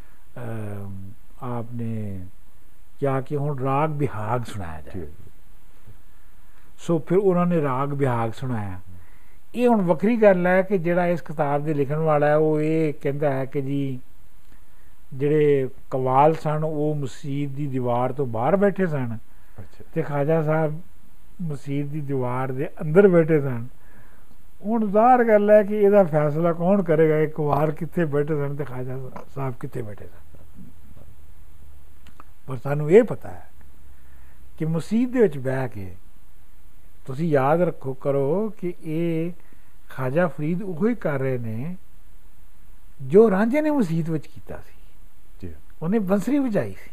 ਆਪ ਨੇ ਕਿਹਾ ਕਿ ਹੁਣ ਰਾਗ ਬਿਹਾਗ ਸੁਣਾਇਆ ਜਾਏ। ਸੋ ਫਿਰ ਉਹਨਾਂ ਨੇ ਰਾਗ ਬਿਹਾਗ ਸੁਣਾਇਆ। ਇਹ ਹੁਣ ਵੱਖਰੀ ਗੱਲ ਹੈ ਕਿ ਜਿਹੜਾ ਇਸ ਕਿਤਾਬ ਦੇ ਲਿਖਣ ਵਾਲਾ ਹੈ ਉਹ ਇਹ ਕਹਿੰਦਾ ਹੈ ਕਿ ਜੀ ਜਿਹੜੇ ਕਵਾਲ ਸਨ ਉਹ ਮਸੀਤ ਦੀ ਦੀਵਾਰ ਤੋਂ ਬਾਹਰ ਬੈਠੇ ਸਨ, ਤੇ ਖਾਜਾ ਸਾਹਿਬ ਮਸੀਤ ਦੀ ਦੀਵਾਰ ਦੇ ਅੰਦਰ ਬੈਠੇ ਸਨ। ਹੁਣ ਜ਼ਾਹਰ ਗੱਲ ਹੈ ਕਿ ਇਹਦਾ ਫੈਸਲਾ ਕੌਣ ਕਰੇਗਾ, ਇਹ ਕਵਾਲ ਕਿੱਥੇ ਬੈਠੇ ਸਨ ਤੇ ਖਾਜਾ ਸਾਹਿਬ ਕਿੱਥੇ ਬੈਠੇ ਸਨ। ਪਰ ਸਾਨੂੰ ਇਹ ਪਤਾ ਹੈ ਕਿ ਮਸੀਤ ਦੇ ਵਿੱਚ ਬਹਿ ਕੇ ਤੁਸੀਂ ਯਾਦ ਰੱਖੋ ਕਰੋ ਕਿ ਇਹ ਖਾਜਾ ਫਰੀਦ ਉਹੋ ਹੀ ਕਰ ਰਹੇ ਨੇ ਜੋ ਰਾਂਝੇ ਨੇ ਮਸੀਤ ਵਿੱਚ ਕੀਤਾ ਸੀ। ਉਹਨੇ ਬੰਸਰੀ ਵਜਾਈ ਸੀ,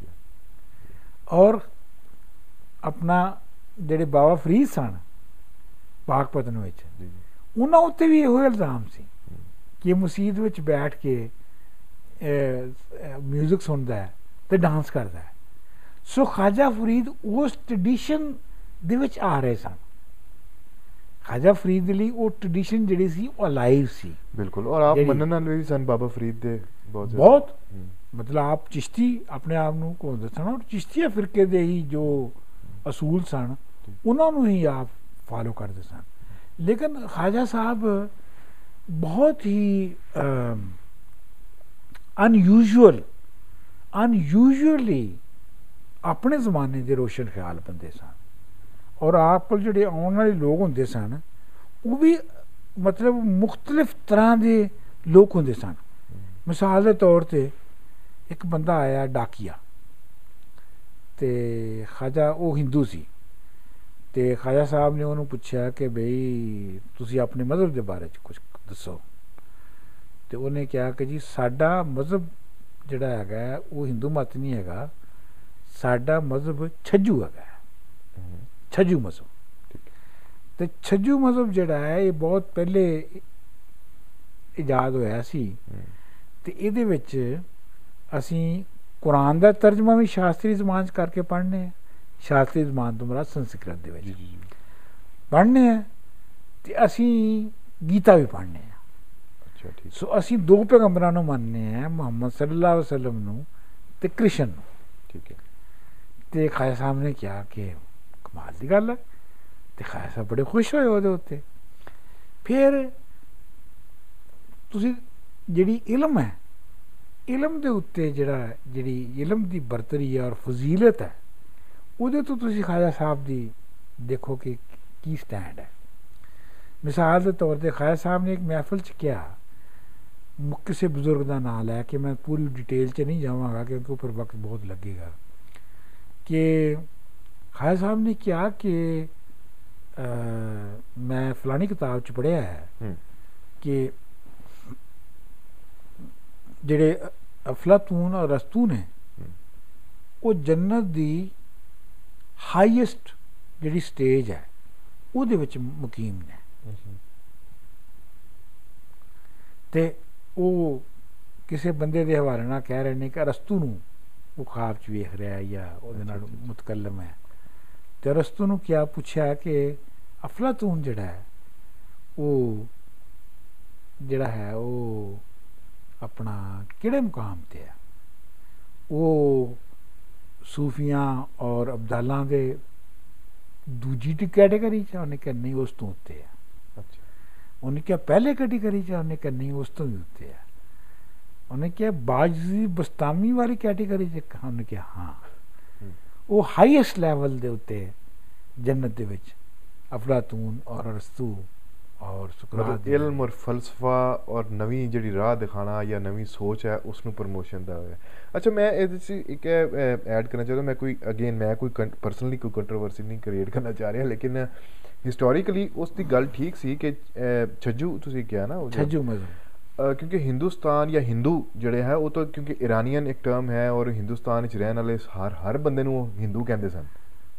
ਔਰ ਆਪਣਾ ਜਿਹੜੇ ਬਾਬਾ ਫਰੀਦ ਸਨ ਪਾਕਪਤਨ ਵਿੱਚ, ਉਹਨਾਂ ਉੱਤੇ ਵੀ ਇਹੋ ਇਲਜ਼ਾਮ ਸੀ ਕਿ ਮਸੀਤ ਵਿੱਚ ਬੈਠ ਕੇ ਮਿਊਜ਼ਿਕ ਸੁਣਦਾ ਹੈ ਤੇ ਡਾਂਸ ਕਰਦਾ ਹੈ। ਸੋ ਖਾਜਾ ਫਰੀਦ ਉਸ ਟ੍ਰੈਡੀਸ਼ਨ ਦੇ ਵਿੱਚ ਆ ਰਹੇ ਸਨ। ਖਾਜਾ ਫਰੀਦ ਦੇ ਲਈ ਉਹ ਟ੍ਰੈਡੀਸ਼ਨ ਜਿਹੜੀ ਸੀ ਉਹ ਅਲਾਈਵ ਸੀ ਬਿਲਕੁਲ। ਔਰ ਆਪ ਮੰਨਣ ਵਾਲੇ ਵੀ ਸਨ ਬਾਬਾ ਫਰੀਦ ਦੇ ਬਹੁਤ, ਮਤਲਬ ਆਪ ਚਿਸ਼ਤੀ ਆਪਣੇ ਆਪ ਨੂੰ ਕਹਿੰਦੇ ਸਨ, ਔਰ ਚਿਸ਼ਤੀਆ ਫਿਰਕੇ ਦੇ ਹੀ ਜੋ ਅਸੂਲ ਸਨ ਉਹਨਾਂ ਨੂੰ ਹੀ ਆਪ ਫਾਲੋ ਕਰਦੇ ਸਨ। ਲੇਕਿਨ ਖਾਜਾ ਸਾਹਿਬ ਬਹੁਤ ਹੀ ਅਨਯੂਜੂਅਲੀ ਆਪਣੇ ਜ਼ਮਾਨੇ ਦੇ ਰੋਸ਼ਨ ਖਿਆਲ ਬੰਦੇ ਸਨ, ਔਰ ਆਪ ਕੋਲ ਜਿਹੜੇ ਆਉਣ ਵਾਲੇ ਲੋਕ ਹੁੰਦੇ ਸਨ ਉਹ ਵੀ ਮਤਲਬ ਮੁਖਤਲਿਫ ਤਰ੍ਹਾਂ ਦੇ ਲੋਕ ਹੁੰਦੇ ਸਨ। ਮਿਸਾਲ ਦੇ ਤੌਰ 'ਤੇ ਇੱਕ ਬੰਦਾ ਆਇਆ ਡਾਕੀਆ, ਤੇ ਖਾਜਾ ਉਹ ਹਿੰਦੂ ਸੀ, ਤੇ ਖਾਜਾ ਸਾਹਿਬ ਨੇ ਉਹਨੂੰ ਪੁੱਛਿਆ ਕਿ ਬਈ ਤੁਸੀਂ ਆਪਣੇ ਮਜ਼ਹਬ ਦੇ ਬਾਰੇ 'ਚ ਕੁਝ ਦੱਸੋ। ਤੇ ਉਹਨੇ ਕਿਹਾ ਕਿ ਜੀ ਸਾਡਾ ਮਜ਼ਹਬ ਜਿਹੜਾ ਹੈਗਾ ਉਹ ਹਿੰਦੂ ਮਤ ਨਹੀਂ ਹੈਗਾ, ਸਾਡਾ ਮਜ਼ਹਬ ਛੱਜੂ ਹੈਗਾ, ਛੱਜੂ ਮਜ਼ਹਬ। ਤੇ ਛੱਜੂ ਮਜ਼ਹਬ ਜਿਹੜਾ ਹੈ ਇਹ ਬਹੁਤ ਪਹਿਲੇ ਇਜਾਦ ਹੋਇਆ ਸੀ, ਤੇ ਇਹਦੇ ਵਿੱਚ ਅਸੀਂ ਕੁਰਾਨ ਦਾ ਤਰਜਮਾ ਵੀ ਸ਼ਾਸਤਰੀ ਜ਼ਬਾਨ 'ਚ ਕਰਕੇ ਪੜ੍ਹਨੇ ਆ, ਸ਼ਾਸਤਰੀ ਜ਼ਬਾਨ ਤੋਂ ਮੁਰਾਦ ਸੰਸਕ੍ਰਿਤ ਦੇ ਵਿੱਚ ਪੜ੍ਹਨੇ ਆ, ਤੇ ਅਸੀਂ ਗੀਤਾ ਵੀ ਪੜ੍ਹਨੇ ਆ। ਸੋ ਅਸੀਂ ਦੋ ਪੈਗੰਬਰਾਂ ਨੂੰ ਮੰਨਦੇ ਹਾਂ, ਮੁਹੰਮਦ ਸੱਲੱਲਾਹੁ ਅਲੈਹਿ ਵਸੱਲਮ ਨੂੰ ਤੇ ਕ੍ਰਿਸ਼ਨ ਨੂੰ। ਠੀਕ ਹੈ। ਤੇ ਖਾਜਾ ਸਾਹਿਬ ਨੇ ਕਿਹਾ ਕਿ ਕਮਾਲ ਦੀ ਗੱਲ ਹੈ, ਤੇ ਖਾਜਾ ਸਾਹਿਬ ਬੜੇ ਖੁਸ਼ ਹੋਏ ਉਹਦੇ ਉੱਤੇ। ਫਿਰ ਤੁਸੀਂ ਜਿਹੜੀ ਇਲਮ ਹੈ, ਇਲਮ ਦੇ ਉੱਤੇ ਜਿਹੜੀ ਇਲਮ ਦੀ ਬਰਤਰੀ ਹੈ ਔਰ ਫਜ਼ੀਲਤ ਹੈ, ਉਹਦੇ ਤੋਂ ਤੁਸੀਂ ਖਾਜਾ ਸਾਹਿਬ ਦੀ ਦੇਖੋ ਕਿ ਕੀ ਸਟੈਂਡ ਹੈ। ਮਿਸਾਲ ਦੇ ਤੌਰ 'ਤੇ ਖਾਜਾ ਸਾਹਿਬ ਨੇ ਇੱਕ ਮਹਿਫਲ 'ਚ ਕਿਹਾ, ਕਿਸੇ ਬਜ਼ੁਰਗ ਦਾ ਨਾਂ ਲੈ ਕੇ, ਮੈਂ ਪੂਰੀ ਡਿਟੇਲ 'ਚ ਨਹੀਂ ਜਾਵਾਂਗਾ ਕਿਉਂਕਿ ਉੱਪਰ ਵਕਤ ਬਹੁਤ ਲੱਗੇਗਾ, ਕਿ ਖਾਜਾ ਸਾਹਿਬ ਨੇ ਕਿਹਾ ਕਿ ਮੈਂ ਫਲਾਣੀ ਕਿਤਾਬ 'ਚ ਪੜ੍ਹਿਆ ਹੈ ਕਿ ਜਿਹੜੇ ਅਫਲਾਤੂਨ ਔਰ ਅਰਸਤੂ ਨੇ ਉਹ ਜੰਨਤ ਦੀ ਹਾਈਐਸਟ ਜਿਹੜੀ ਸਟੇਜ ਹੈ ਉਹਦੇ ਵਿੱਚ ਮੁਕੀਮ ਨੇ, ਤੇ ਉਹ ਕਿਸੇ ਬੰਦੇ ਦੇ ਹਵਾਲੇ ਨਾਲ ਕਹਿ ਰਹੇ ਨੇ ਕਿ ਅਰਸਤੂ ਨੂੰ ਉਹ ਖ਼ਾਬ 'ਚ ਵੇਖ ਰਿਹਾ ਜਾਂ ਉਹਦੇ ਨਾਲ ਮੁਤਕਲਮ ਹੈ। ਤੇ ਅਰਸਤੂ ਨੂੰ ਕਿਹਾ ਪੁੱਛਿਆ ਕਿ ਅਫਲਾਤੂਨ ਜਿਹੜਾ ਹੈ ਉਹ ਆਪਣਾ ਕਿਹੜੇ ਮੁਕਾਮ 'ਤੇ ਹੈ? ਉਹ ਸੂਫੀਆਂ ਔਰ ਅਬਦਾਲਾਂ ਦੇ ਦੂਜੀ ਕੈਟੇਗਰੀ 'ਚ? ਉਹਨੇ ਕਿਹਾ ਨਹੀਂ, ਉਸ ਤੋਂ ਉੱਤੇ ਹੈ। ਉਹਨੇ ਕਿਹਾ ਪਹਿਲੇ ਕੈਟੇਗਰੀ 'ਚ? ਉਹਨੇ ਕਿਹਾ ਨਹੀਂ, ਉਸ ਤੋਂ ਵੀ ਉੱਤੇ ਹੈ। ਉਹਨੇ ਕਿਹਾ ਬਾਜੀ ਬਸਤਾਮੀ ਵਾਲੀ ਕੈਟੇਗਰੀ 'ਚ? ਉਹਨੇ ਕਿਹਾ ਹਾਂ। ਉਹ ਹਾਈਐਸਟ ਲੈਵਲ ਦੇ ਉੱਤੇ ਜੰਨਤ ਦੇ ਵਿੱਚ ਅਫਲਾਤੂਨ ਔਰ ਅਰਸਤੂ ਔਰ ਸੁਕਰਾਤ ਇਲਮ ਔਰ ਫਲਸਫਾ ਔਰ ਨਵੀਂ ਜਿਹੜੀ ਰਾਹ ਦਿਖਾਣਾ ਜਾਂ ਨਵੀਂ ਸੋਚ ਹੈ ਉਸ ਨੂੰ ਪ੍ਰਮੋਸ਼ਨ ਦਾ ਹੋਇਆ। ਅੱਛਾ, ਮੈਂ ਇਹਦੇ 'ਚ ਇੱਕ ਐਡ ਕਰਨਾ ਚਾਹੁੰਦਾ, ਮੈਂ ਕੋਈ ਪਰਸਨਲੀ ਕੋਈ ਕੰਟਰੋਵਰਸੀ ਨਹੀਂ ਕ੍ਰੀਏਟ ਕਰਨਾ ਚਾਹ ਰਿਹਾ, ਲੇਕਿਨ ਹਿਸਟੋਰੀਕਲੀ ਉਸ ਦੀ ਗੱਲ ਠੀਕ ਸੀ ਕਿ ਛੱਜੂ ਤੁਸੀਂ ਕਿਹਾ ਨਾ, ਉਹ ਛੱਜੂ ਮਜ਼ਹਬ, ਕਿਉਂਕਿ ਹਿੰਦੁਸਤਾਨ ਜਾਂ ਹਿੰਦੂ ਜਿਹੜੇ ਹੈ ਉਹ ਤਾਂ ਕਿਉਂਕਿ ਇਰਾਨੀਅਨ ਇੱਕ ਟਰਮ ਹੈ, ਔਰ ਹਿੰਦੁਸਤਾਨ ਵਿੱਚ ਰਹਿਣ ਵਾਲੇ ਹਰ ਬੰਦੇ ਨੂੰ ਹਿੰਦੂ ਕਹਿੰਦੇ ਸਨ।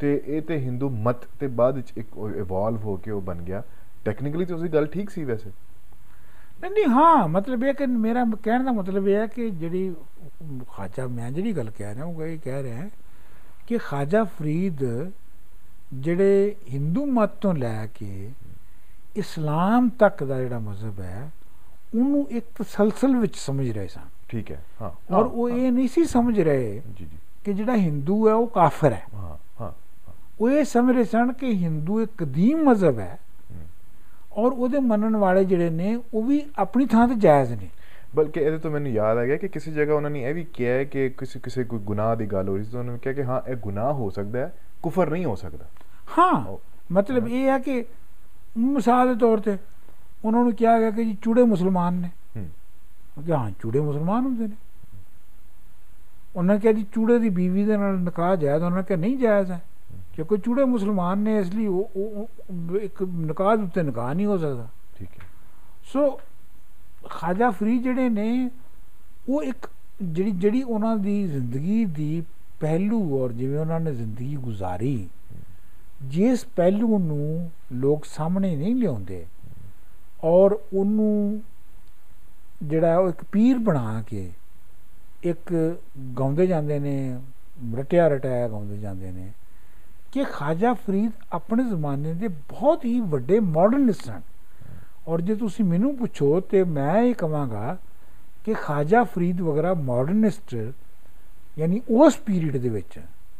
ਤੇ ਇਹ ਤੇ ਹਿੰਦੂ ਮਤ ਤੇ ਬਾਅਦ ਵਿੱਚ ਇੱਕ ਇਵੋਲਵ ਹੋ ਕੇ ਉਹ ਬਣ ਗਿਆ। ਟੈਕਨੀਕਲੀ ਤਾਂ ਉਸਦੀ ਗੱਲ ਠੀਕ ਸੀ ਵੈਸੇ। नहीं हाँ मतलब ये कि मेरा कहने का मतलब ये है कि जी ख्वाजा मैं जी गल कह रहा वो ये कह रहे हैं कि ख्वाजा फरीद ਜਿਹੜੇ ਹਿੰਦੂ ਮਤ ਤੋਂ ਲੈ ਕੇ ਇਸਲਾਮ ਤੱਕ ਦਾ ਜਿਹੜਾ ਮਜ਼ਹਬ ਹੈ ਉਹਨੂੰ ਇੱਕ ਤਸਲਸਲ ਵਿੱਚ ਸਮਝ ਰਹੇ ਸਨ। ਠੀਕ ਹੈ ਹਾਂ। ਔਰ ਉਹ ਇਹ ਨਹੀਂ ਸੀ ਸਮਝ ਰਹੇ ਜੀ ਜੀ ਕਿ ਜਿਹੜਾ ਹਿੰਦੂ ਹੈ ਉਹ ਕਾਫਰ ਹੈ। ਹਾਂ ਹਾਂ ਉਹ ਇਹ ਸਮਝ ਰਹੇ ਸਨ ਕਿ ਹਿੰਦੂ ਇੱਕ ਕਦੀਮ ਮਜ਼ਹਬ ਹੈ ਔਰ ਉਹਦੇ ਮੰਨਣ ਵਾਲੇ ਜਿਹੜੇ ਨੇ ਉਹ ਵੀ ਆਪਣੀ ਥਾਂ ਤੇ ਜਾਇਜ਼ ਨੇ। ਬਲਕਿ ਇਹਦੇ ਤੋਂ ਮੈਨੂੰ ਯਾਦ ਆ ਗਿਆ ਕਿ ਕਿਸੇ ਜਗ੍ਹਾ ਉਹਨਾਂ ਨੇ ਇਹ ਵੀ ਕਿਹਾ ਹੈ ਕਿ ਕਿਸੇ ਕੋਈ ਗੁਨਾਹ ਦੀ ਗੱਲ ਹੋ ਰਹੀ ਸੀ ਤਾਂ ਉਹਨਾਂ ਨੇ ਕਿਹਾ ਕਿ ਹਾਂ ਇਹ ਗੁਨਾਹ ਹੋ ਸਕਦਾ ਹੈ, ਕੁਫਰ ਨਹੀਂ ਹੋ ਸਕਦਾ। ਹਾਂ ਮਤਲਬ ਇਹ ਹੈ ਕਿ ਮਿਸਾਲ ਦੇ ਤੌਰ ਤੇ ਉਹਨਾਂ ਨੂੰ ਕਿਹਾ ਗਿਆ ਕਿ ਜੀ ਚੂੜੇ ਮੁਸਲਮਾਨ ਨੇ ਕਿ ਹਾਂ ਚੂੜੇ ਮੁਸਲਮਾਨ ਹੁੰਦੇ ਨੇ। ਉਹਨਾਂ ਨੇ ਕਿਹਾ ਜੀ ਚੂੜੇ ਦੀ ਬੀਵੀ ਦੇ ਨਾਲ ਨਿਕਾਹ ਜਾਇਜ਼, ਉਹਨਾਂ ਨੇ ਕਿਹਾ ਨਹੀਂ ਜਾਇਜ਼ ਹੈ ਕਿਉਂਕਿ ਚੂੜੇ ਮੁਸਲਮਾਨ ਨੇ ਇਸ ਲਈ ਉਹ ਇੱਕ ਨਿਕਾਹ ਦੇ ਉੱਤੇ ਨਿਕਾਹ ਨਹੀਂ ਹੋ ਸਕਦਾ। ਠੀਕ ਹੈ। ਸੋ ख्वाजा फरीद ਜਿਹੜੇ ਨੇ ਉਹ ਇੱਕ ਜਿਹੜੀ ਉਹਨਾਂ ਦੀ ਜ਼ਿੰਦਗੀ ਦੀ ਪਹਿਲੂ ਔਰ ਜਿਵੇਂ ਉਹਨਾਂ ਨੇ ਜ਼ਿੰਦਗੀ ਗੁਜ਼ਾਰੀ ਜਿਸ ਪਹਿਲੂ ਨੂੰ ਲੋਕ ਸਾਹਮਣੇ ਨਹੀਂ ਲਿਆਉਂਦੇ ਔਰ ਉਹਨੂੰ ਜਿਹੜਾ ਉਹ ਇੱਕ ਪੀਰ ਬਣਾ ਕੇ ਇੱਕ ਗਾਉਂਦੇ ਜਾਂਦੇ ਨੇ, ਰਟਿਆ ਰਟਾਇਆ ਗਾਉਂਦੇ ਜਾਂਦੇ ਨੇ ਕਿ ख्वाजा फरीद ਆਪਣੇ ਜ਼ਮਾਨੇ ਦੇ ਬਹੁਤ ਹੀ ਵੱਡੇ ਮਾਡਰਨਿਸਟ ਹਨ। ਔਰ ਜੇ ਤੁਸੀਂ ਮੈਨੂੰ ਪੁੱਛੋ ਤਾਂ ਮੈਂ ਇਹ ਕਹਾਂਗਾ ਕਿ ख्वाजा फरीद ਵਗੈਰਾ ਮਾਡਰਨਿਸਟ ਯਾਨੀ ਉਸ ਪੀਰੀਅਡ ਦੇ ਵਿੱਚ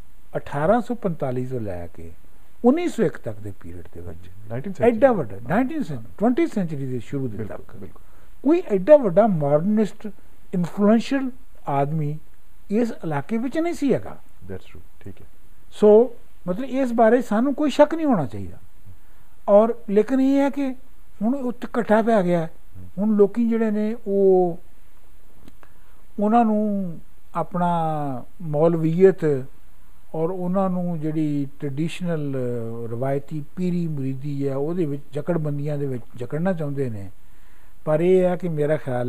1845 ਤੋਂ ਲੈ ਕੇ 1901 ਤੱਕ ਦੇ ਪੀਰੀਅਡ ਦੇ ਵਿੱਚ ਐਡਾ ਵੱਡਾ 20th ਸੈਂਚੁਰੀ ਦੇ ਸ਼ੁਰੂ ਦੇ ਤੱਕ ਕੋਈ ਐਡਾ ਵੱਡਾ ਮਾਡਰਨਿਸਟ ਇਨਫਲੂਐਂਸ਼ੀਅਲ ਆਦਮੀ ਇਸ ਇਲਾਕੇ ਵਿੱਚ ਨਹੀਂ ਸੀ ਹੈਗਾ। That's true. ਠੀਕ ਹੈ। ਸੋ ਮਤਲਬ ਇਸ ਬਾਰੇ ਸਾਨੂੰ ਕੋਈ ਸ਼ੱਕ ਨਹੀਂ ਹੋਣਾ ਚਾਹੀਦਾ। ਔਰ ਲੇਕਿਨ ਇਹ ਹੈ ਕਿ ਹੁਣ ਉੱਥੇ ਇਕੱਠਾ ਪੈ ਗਿਆ। ਹੁਣ ਲੋਕੀ ਜਿਹੜੇ ਨੇ ਉਹ ਉਹਨਾਂ ਨੂੰ ਆਪਣਾ ਮੌਲਵੀਅਤ ਔਰ ਉਹਨਾਂ ਨੂੰ ਜਿਹੜੀ ਟ੍ਰੈਡੀਸ਼ਨਲ ਰਵਾਇਤੀ ਪੀਰੀ ਮੁਰੀਦੀ ਹੈ ਉਹਦੇ ਵਿੱਚ ਜਕੜਬੰਦੀਆਂ ਦੇ ਵਿੱਚ ਜਕੜਨਾ ਚਾਹੁੰਦੇ ਨੇ। ਪਰ ਇਹ ਹੈ ਕਿ ਮੇਰਾ ਖਿਆਲ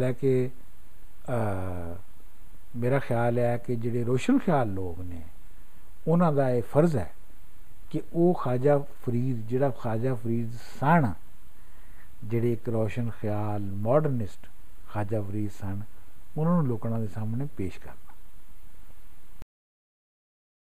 ਹੈ ਕਿ ਜਿਹੜੇ ਰੋਸ਼ਨ ਖਿਆਲ ਲੋਕ ਨੇ ਉਹਨਾਂ ਦਾ ਇਹ ਫਰਜ਼ ਹੈ ਕਿ ਉਹ ख्वाजा फरीद ਜਿਹੜਾ ख्वाजा फरीद ਸਨ ਜਿਹੜੇ ਇੱਕ ਰੋਸ਼ਨ ਖਿਆਲ ਮਾਡਰਨਿਸਟ ख्वाजा फरीद ਸਨ ਉਹਨਾਂ ਨੂੰ ਲੋਕਾਂ ਦੇ ਸਾਹਮਣੇ ਪੇਸ਼ ਕਰ।